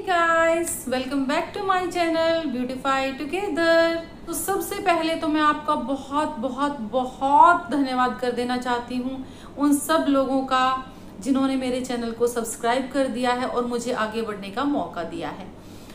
Guys, welcome back to my channel beautify together. तो सबसे पहले तो मैं आपका बहुत बहुत बहुत धन्यवाद कर देना चाहती हूँ उन सब लोगों का जिन्होंने मेरे चैनल को सब्सक्राइब कर दिया है और मुझे आगे बढ़ने का मौका दिया है।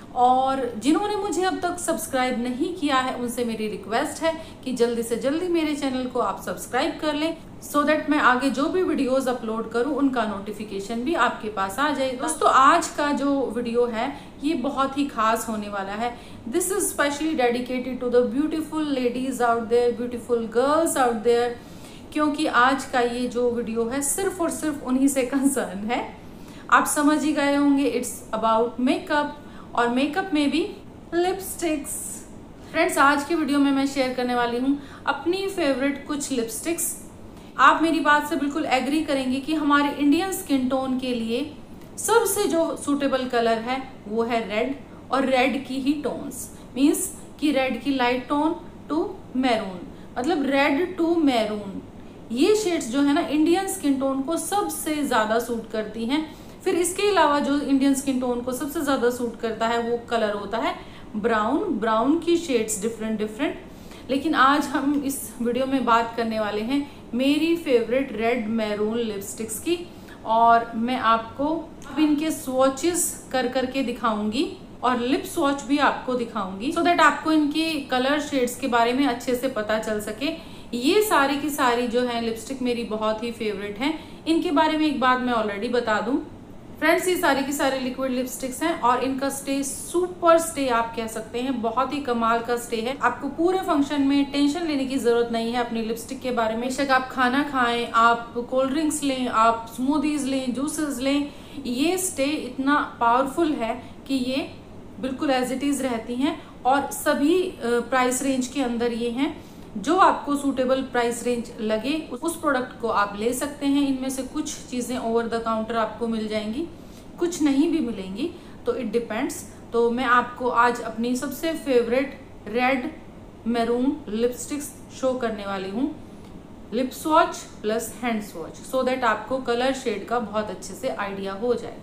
और जिन्होंने मुझे अब तक सब्सक्राइब नहीं किया है उनसे मेरी रिक्वेस्ट है कि जल्दी से जल्दी मेरे चैनल को आप सब्सक्राइब कर लें, सो दैट मैं आगे जो भी वीडियोस अपलोड करूं उनका नोटिफिकेशन भी आपके पास आ जाए। दोस्तों, आज का जो वीडियो है ये बहुत ही खास होने वाला है। This is specially dedicated to the beautiful ladies out there, beautiful girls out there, क्योंकि आज का ये जो वीडियो है सिर्फ और सिर्फ उन्हीं से कंसर्न है। आप समझ ही गए होंगे, इट्स अबाउट मेकअप और मेकअप में भी लिपस्टिक्स। फ्रेंड्स, आज की वीडियो में मैं शेयर करने वाली हूँ अपनी फेवरेट कुछ लिपस्टिक्स। आप मेरी बात से बिल्कुल एग्री करेंगे कि हमारे इंडियन स्किन टोन के लिए सबसे जो सूटेबल कलर है वो है रेड, और रेड की ही टोन्स, मीन्स कि रेड की लाइट टोन टू मैरून, मतलब रेड टू मैरून, ये शेड्स जो है ना इंडियन स्किन टोन को सबसे ज़्यादा सूट करती हैं। फिर इसके अलावा जो इंडियन स्किन टोन को सबसे ज़्यादा सूट करता है वो कलर होता है ब्राउन। ब्राउन की शेड्स डिफरेंट, लेकिन आज हम इस वीडियो में बात करने वाले हैं मेरी फेवरेट रेड मैरून लिपस्टिक्स की, और मैं आपको इनके स्वॉचेस कर करके दिखाऊंगी और लिप स्वॉच भी आपको दिखाऊंगी, सो दैट आपको इनके कलर शेड्स के बारे में अच्छे से पता चल सके। ये सारी की सारी जो है लिपस्टिक मेरी बहुत ही फेवरेट हैं। इनके बारे में एक बात मैं ऑलरेडी बता दूं फ्रेंड्स, ये सारी की सारी लिक्विड लिपस्टिक्स हैं और इनका स्टे सुपर स्टे आप कह सकते हैं, बहुत ही कमाल का स्टे है। आपको पूरे फंक्शन में टेंशन लेने की जरूरत नहीं है अपनी लिपस्टिक के बारे में। बेशक आप खाना खाएं, आप कोल्ड ड्रिंक्स लें, आप स्मूदीज लें, जूसेस लें, ये स्टे इतना पावरफुल है कि ये बिल्कुल एज इट इज रहती हैं और सभी प्राइस रेंज के अंदर ये हैं। जो आपको सूटेबल प्राइस रेंज लगे उस प्रोडक्ट को आप ले सकते हैं। इनमें से कुछ चीज़ें ओवर द काउंटर आपको मिल जाएंगी, कुछ नहीं भी मिलेंगी, तो इट डिपेंड्स। तो मैं आपको आज अपनी सबसे favourite red maroon lipsticks show करने वाली हूँ, lip swatch plus hand swatch, so that आपको कलर शेड का बहुत अच्छे से आइडिया हो जाए।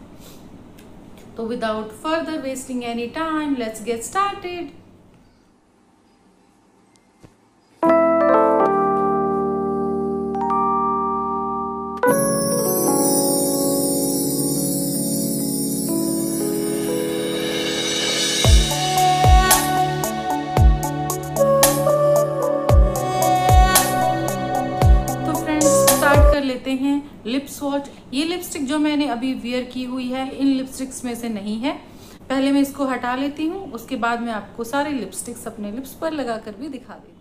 तो without further wasting any time, let's get started. लेते हैं लिप स्वॉच। ये लिपस्टिक जो मैंने अभी वियर की हुई है इन लिपस्टिक्स में से नहीं है। पहले मैं इसको हटा लेती हूँ, उसके बाद मैं आपको सारे लिपस्टिक्स अपने लिप्स पर लगाकर भी दिखा देती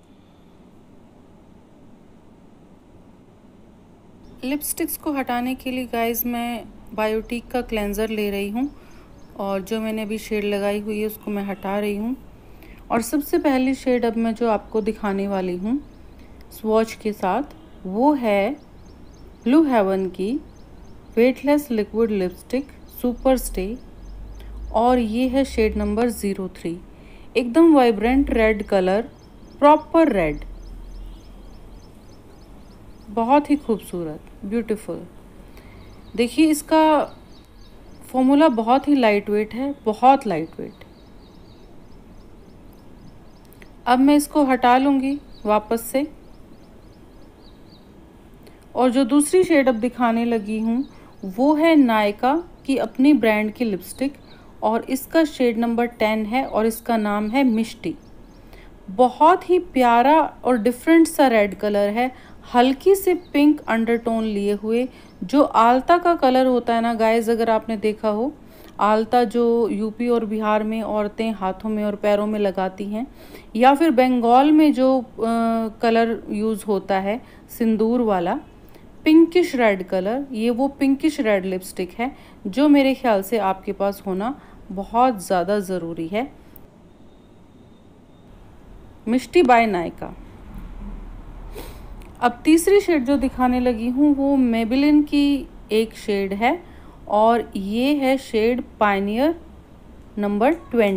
हूँ। लिपस्टिक्स को हटाने के लिए गाइज मैं बायोटिक का क्लेंजर ले रही हूँ और जो मैंने अभी शेड लगाई हुई है उसको मैं हटा रही हूँ। और सबसे पहली शेड अब मैं जो आपको दिखाने वाली हूँ स्वॉच के साथ वो है ब्लू हेवन की weightless liquid lipstick super stay, और ये है शेड नंबर 03। एकदम vibrant red colour, proper red, बहुत ही खूबसूरत, ब्यूटीफुल। देखिए इसका फॉर्मूला बहुत ही लाइट वेट है, बहुत लाइट वेट। अब मैं इसको हटा लूँगी वापस से, और जो दूसरी शेड अब दिखाने लगी हूँ वो है नायका की अपनी ब्रांड की लिपस्टिक, और इसका शेड नंबर 10 है और इसका नाम है मिष्टी। बहुत ही प्यारा और डिफरेंट सा रेड कलर है, हल्की से पिंक अंडरटोन लिए हुए। जो आलता का कलर होता है ना गाइज, अगर आपने देखा हो आलता जो यूपी और बिहार में औरतें हाथों में और पैरों में लगाती हैं, या फिर बंगाल में जो कलर यूज़ होता है सिंदूर वाला पिंकिश रेड कलर, ये वो पिंकिश रेड लिपस्टिक है जो मेरे ख्याल से आपके पास होना बहुत ज़्यादा ज़रूरी है। मिष्टी बाय नायका। अब तीसरी शेड जो दिखाने लगी हूँ वो मेबेलिन की एक शेड है और ये है shade pioneer number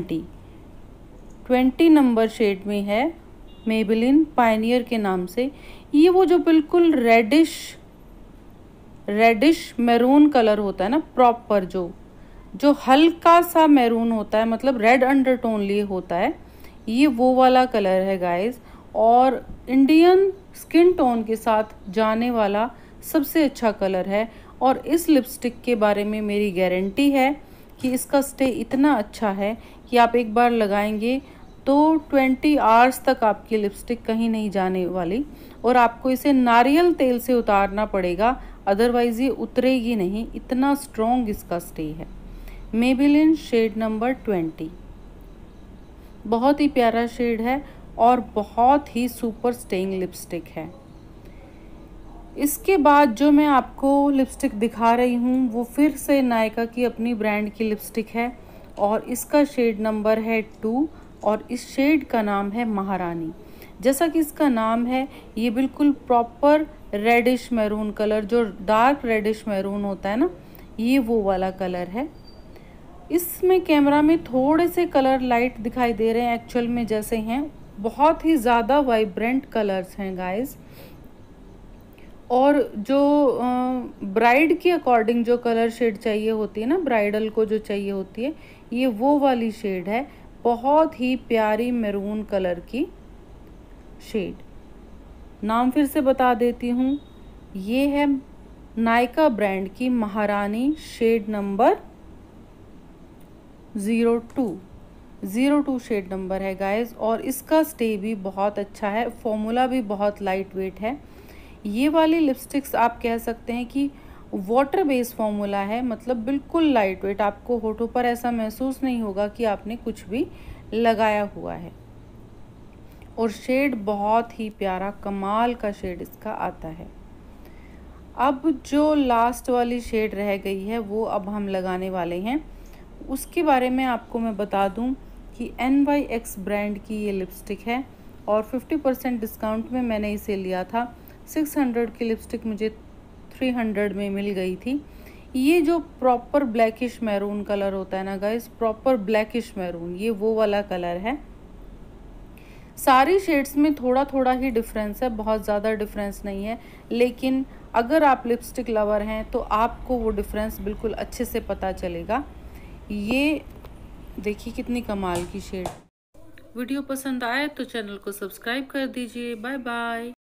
20 number shade में है मेबेलिन पायनियर के नाम से। ये वो जो बिल्कुल रेडिश मैरून कलर होता है ना, प्रॉपर जो जो हल्का सा मैरून होता है, मतलब रेड अंडरटोन लिए होता है, ये वो वाला कलर है गाइस। और इंडियन स्किन टोन के साथ जाने वाला सबसे अच्छा कलर है। और इस लिपस्टिक के बारे में मेरी गारंटी है कि इसका स्टे इतना अच्छा है कि आप एक बार लगाएंगे तो 20 आवर्स तक आपकी लिपस्टिक कहीं नहीं जाने वाली। और आपको इसे नारियल तेल से उतारना पड़ेगा, अदरवाइज़ ये उतरेगी नहीं, इतना स्ट्रॉन्ग इसका स्टे है। मेबेलिन शेड नंबर 20, बहुत ही प्यारा शेड है और बहुत ही सुपर स्टेइंग लिपस्टिक है। इसके बाद जो मैं आपको लिपस्टिक दिखा रही हूँ वो फिर से नायका की अपनी ब्रांड की लिपस्टिक है और इसका शेड नंबर है 2 और इस शेड का नाम है महारानी। जैसा कि इसका नाम है, ये बिल्कुल प्रॉपर रेडिश मैरून कलर, जो डार्क रेडिश मैरून होता है ना, ये वो वाला कलर है। इसमें कैमरा में थोड़े से कलर लाइट दिखाई दे रहे हैं, एक्चुअल में जैसे हैं बहुत ही ज़्यादा वाइब्रेंट कलर्स हैं गाइस। और जो ब्राइड के अकॉर्डिंग जो कलर शेड चाहिए होती है ना, ब्राइडल को जो चाहिए होती है, ये वो वाली शेड है, बहुत ही प्यारी मैरून कलर की शेड। नाम फिर से बता देती हूँ, ये है नायका ब्रांड की Maharani shade number 02 shade number है गाइस। और इसका स्टे भी बहुत अच्छा है, फॉर्मूला भी बहुत लाइट वेट है। ये वाली लिपस्टिक्स आप कह सकते हैं कि वाटर बेस्ड फॉर्मूला है, मतलब बिल्कुल लाइट वेट, आपको होठों पर ऐसा महसूस नहीं होगा कि आपने कुछ भी लगाया हुआ है। और शेड बहुत ही प्यारा कमाल का शेड इसका आता है। अब जो लास्ट वाली शेड रह गई है वो अब हम लगाने वाले हैं। उसके बारे में आपको मैं बता दूं कि NYX ब्रांड की ये लिपस्टिक है और 50% डिस्काउंट में मैंने इसे लिया था। 600 की लिपस्टिक मुझे 300 में मिल गई थी। ये जो प्रॉपर ब्लैकिश मैरून कलर होता है ना गाइस, प्रॉपर ब्लैकिश मैरून, ये वो वाला कलर है। सारी शेड्स में थोड़ा थोड़ा ही डिफरेंस है, बहुत ज़्यादा डिफरेंस नहीं है, लेकिन अगर आप लिपस्टिक लवर हैं तो आपको वो डिफरेंस बिल्कुल अच्छे से पता चलेगा। ये देखिए कितनी कमाल की शेड। वीडियो पसंद आए तो चैनल को सब्सक्राइब कर दीजिए। Bye bye.